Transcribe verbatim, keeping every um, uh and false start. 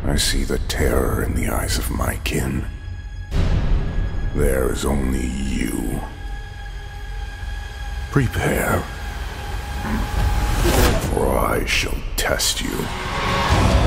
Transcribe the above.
I see the terror in the eyes of my kin. There is only you. Prepare, for I shall test you.